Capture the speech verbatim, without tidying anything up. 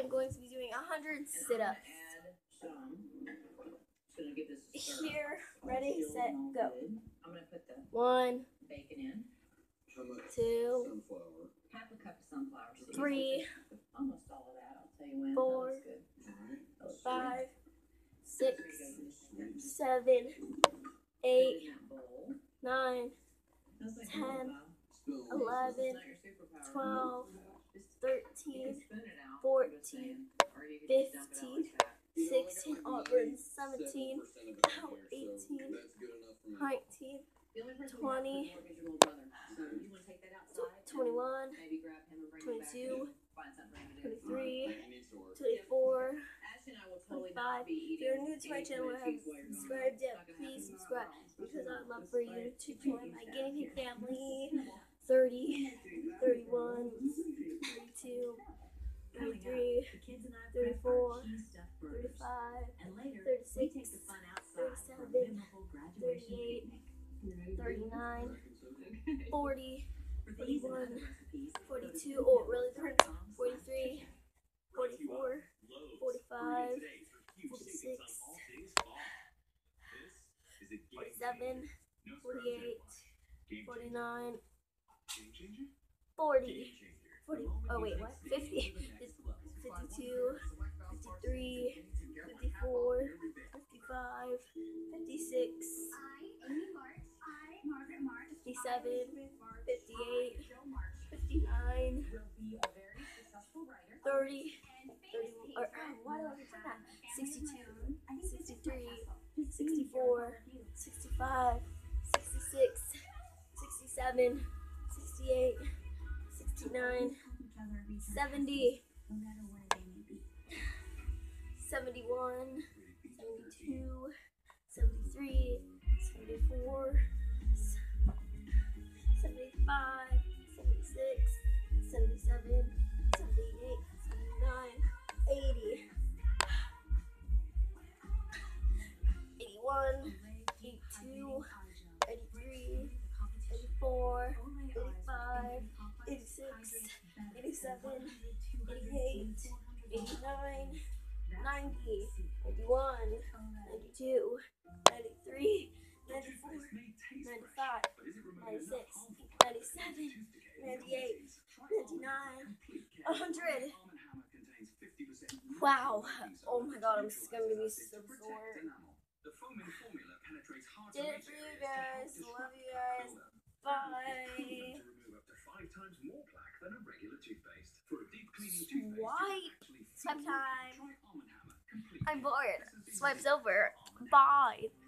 am going to be doing one hundred sit-ups. Here, ready, set, go. I'm gonna put the One, bacon in. two, Sunflower. Half a cup of sunflower seeds. three, Almost all of that. I'll tell you when. four, That was good. five, six, seven, eight, nine, ten, eleven, twelve, thirteen, fourteen, fifteen, sixteen, oh, we're in seventeen, eighteen, nineteen, twenty, twenty-one, twenty-two, twenty-three, twenty-four, twenty-five. If you're new to my channel or haven't subscribed yet, please subscribe because I'd love for you to join my guinea pig family. thirty, thirty-one, thirty-two, thirty-three, thirty-four, thirty-five, thirty-six, thirty-seven, thirty-eight, thirty-nine, forty, forty-one, forty-two, oh it really hurts, forty-three, forty-four, forty-five, forty-six, forty-seven, forty-eight, forty-nine, forty, forty, oh wait, what, fifty, fifty-two, fifty-three, fifty-four, fifty-five, fifty-six, fifty-seven, fifty-eight, fifty-nine, thirty, thirty-one, or, why do I do that? sixty-two, sixty-three, sixty-four, sixty-five, sixty-six, sixty-seven, sixty-eight, sixty-nine, seventy, seventy-one, seventy-two, seventy-three, seventy-four, seventy-five, seventy-six, seventy-seven, seventy-eight, seventy-nine, eighty, eighty-one, eighty-two, eighty-three, eighty-four, eighty-five, eighty-six, eighty-seven, eighty-eight, eighty-nine, ninety, ninety-one, ninety-two, ninety-three, ninety-four, ninety-five, ninety-six, ninety-seven, ninety-eight, ninety-nine, one hundred. Wow. Oh my god, I'm just going to be so sore. Did it for you guys. Love you guys. Bye. Swipe. Swipe time. I'm bored. Swipe's over. Bye.